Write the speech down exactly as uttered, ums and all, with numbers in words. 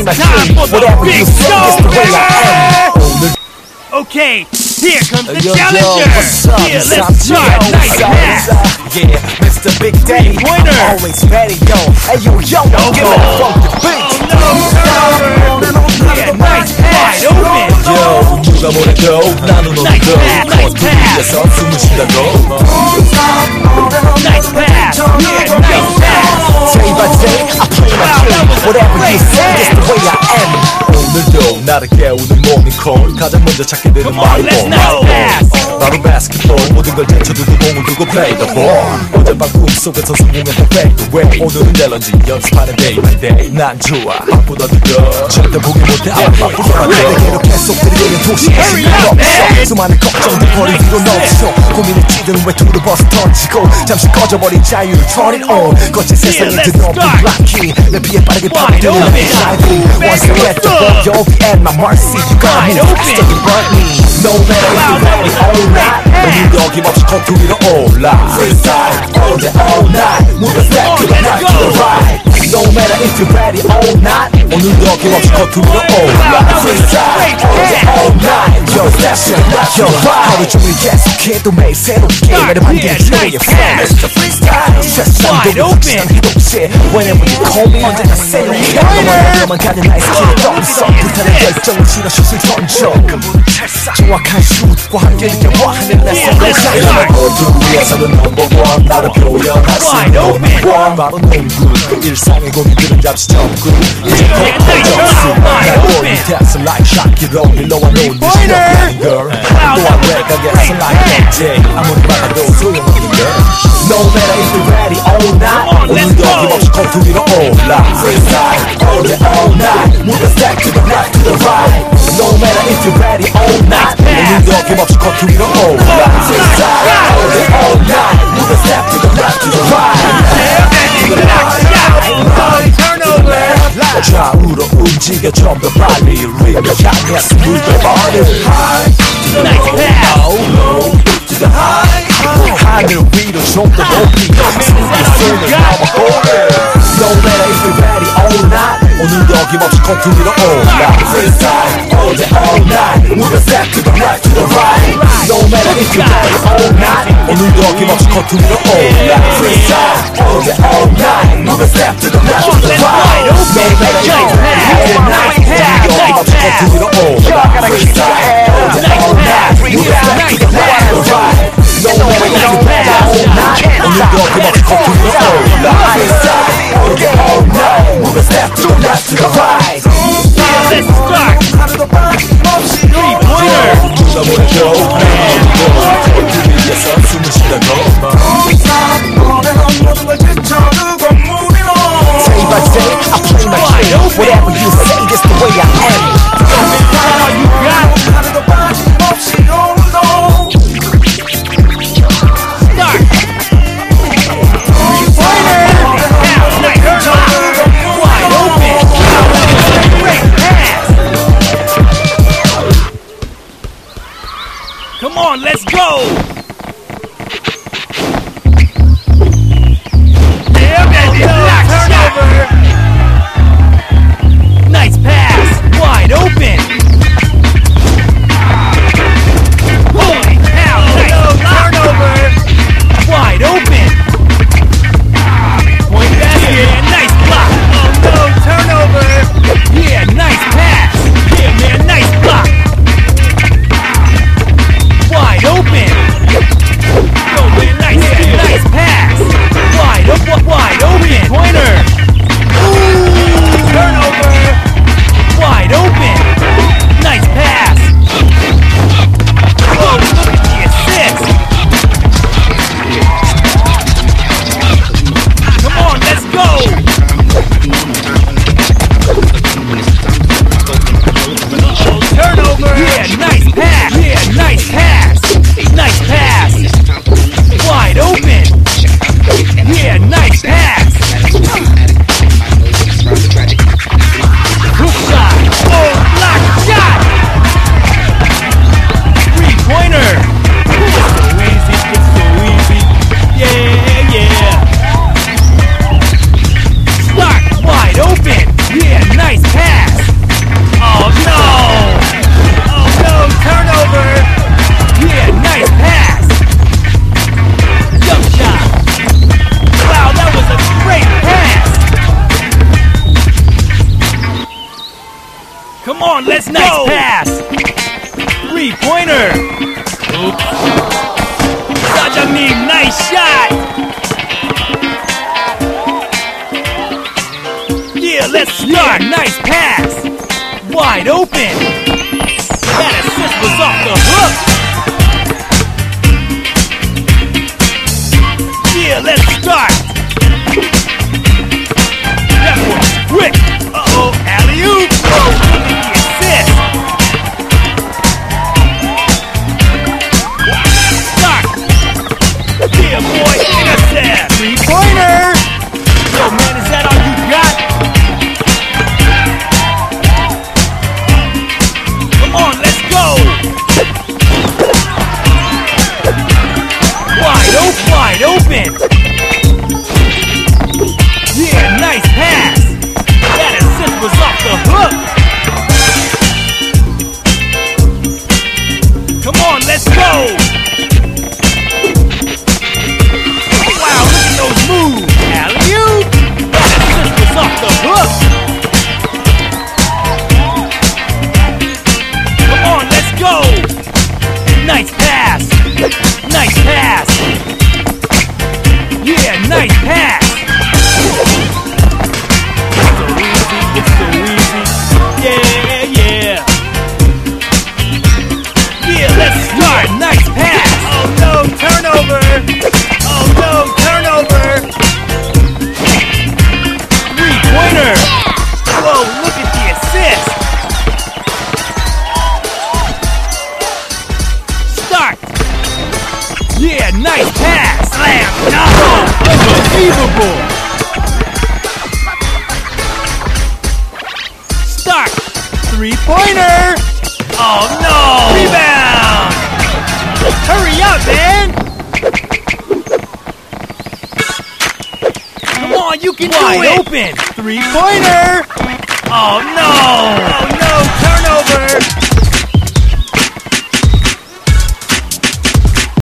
my game. Whatever you say is the way I am. Okay, here comes the yo, challenger. Yo, what's up? Here, What's let's up? start. Yo, Nice what's up? pass. Yeah, Mister Big Daddy, Pointer. I'm always ready, yo. Hey, yo, yo, No give goal. it from the beat. Oh, no, turnover. Yeah, nice pass. Wide open. Yo, 누가 뭐래도 나는 Nice 오늘도 pass, nice 코트 pass. 위에서 숨을 쉬다가 Nice pass. Yeah, nice pass. Day by day, I play my game. Whatever you say is the way I am. 오늘도 나를 깨우는 모닝콜 가장 먼저 찾게 되는 Come on, let's 마이볼 nice pass. 바로 바스켓볼 모든 걸 제쳐두고 공을 두고 play the ball 어젯밤 꿈속에서 성공했던 fade away 오늘은 챌린지 연습하는 day by day 난 좋아 바쁘더라도 절대 포기 못해 I'm 바쁘더라도 내게로 계속 들이대는 도시의 Hurry 시간 up, 없어 man. 수많은 걱정들 버릴 필요 없어 고민을 찌든 외투를 벗어 던지고 잠시 꺼져버린 자유를 turn it on 거친 세상이 let's 드높은 start. 블락키 내 피에 빠르게 Wide 파고드는 open. 내 Once I get the ball you'll be at my mercy You gotta Wide move open. faster than burn me No matter if you're ready or not 오늘도 어김없이 코트 위로 올라 Freestyle all day all night Move the step to the let's left to the go. right No matter if you're ready or not 오늘도 어김없이 코트 위로 올라 Freestyle all day all night Yo that's your left your right 하루 종일 계속해도 매일 새롭게 나를 만드는 기회의 flow Mister Freestyle 스트레스 안 Wide 되고 open. 확실한 기록체 Whenever you call me 언제나 새롭게 너만 가는 나의 스킬을 떠서 불타는 결정을 실어 슛을 던져 정확한 슛과 함께 느껴봐 하늘 내 손을 잡아 코트 위에서는 number one 나를 표현할 수 Wide open. 있는 one 바로 농구 그 일상의 고민들은 잠시 접고 이제 코트 점수 날 보니 텍스 like Shaquille O'Neal 너와 놓은 듯이 너라는 girl 또한 외곽에서 like M J 아무리 막아도 소용없는 girl No matter if you're ready or not 오늘도 어김없이 코트 위로 올라 Freestyle all day all night Move the step to the left to the right No matter if you're ready or not 오늘도 어김없이 코트 위로 올라 Freestyle all day all night Move the step to the left to the right Turnover. 좌우로 움직여 좀 더 빨리 링을 향해 숨을 빼버려 Nice pass. to the high 하늘 위로 좀 더 높이 숨을 손을 넘어보래 No matter if you're ready or not 오늘도 어김없이 코트 위로 올라 Freestyle all day all night Move the step to the left to the right No matter if you're ready or not 오늘도 어김없이 코트 위로 올라 Freestyle all day all night Move the step to the left to the right No matter if you're ready or not 오늘도 어김없이 코트 위로 올라 Freestyle all day all night Move the step to the left to the right No matter if you're ready or not 오늘도 어김없이 코트 위로 올라 Freestyle all day all night Move the step to the left to the right Yeah, let's start. Three pointer. 누가 뭐래도 코트 위에서 숨을 쉬다가 Day by day, I play my game Whatever you say is the way I am All you got. Start. Pointer. Now, nice turnover. Wide open. Great pass. Come on, let's go. Yeah, baby. Turnover. Nice pass. Wide open. Holy cow. Nice turnover. Wide open. Point basket. Nice block. Oh no, turnover. Yeah, nice pass. Yeah, man, nice block. Wide open. Yo, man, nice, yeah, nice pass. Wide open, wide open. Pointer. Ooh, turnover. Wide open. Nice pass. Oh, look at the assist. Come on, let's go. Uh-oh, turnover. Yeah, nice pass. Yeah, nice pass. Nice pass. Wide open. Yeah, nice pass. on, let's nice go. Pass. Three-pointer. Oops. Sajamim, nice shot. Yeah, let's start. Yeah, nice pass. Wide open. That assist was off the hook. Yeah, let's start. That one's quick. Uh-oh, alley-oop. Oh, look at the assist. Start. Yeah, boy, intercept. Three-pointer. Yo, man, is that all you got? Come on, let's go. Wide open, wide open. Yeah, nice pass. That assist was off the hook. Come on, let's go. Wow, look at those moves. Alley-oop. That assist was off the hook. Come on, let's go. Nice pass. Nice pass. Yeah, nice pass. So easy, it's so easy. Yeah, yeah. Yeah, let's start. Nice pass. Oh no, turnover. Oh no, turnover. Three-pointer. Whoa, look at the assist. Start. Yeah, nice pass. Slam. No. Unbelievable. Start. Three-pointer. Oh no. Rebound. Hurry up, man. Come on, you can Wide do it. Open. Three-pointer. Oh no. Oh no, turnover.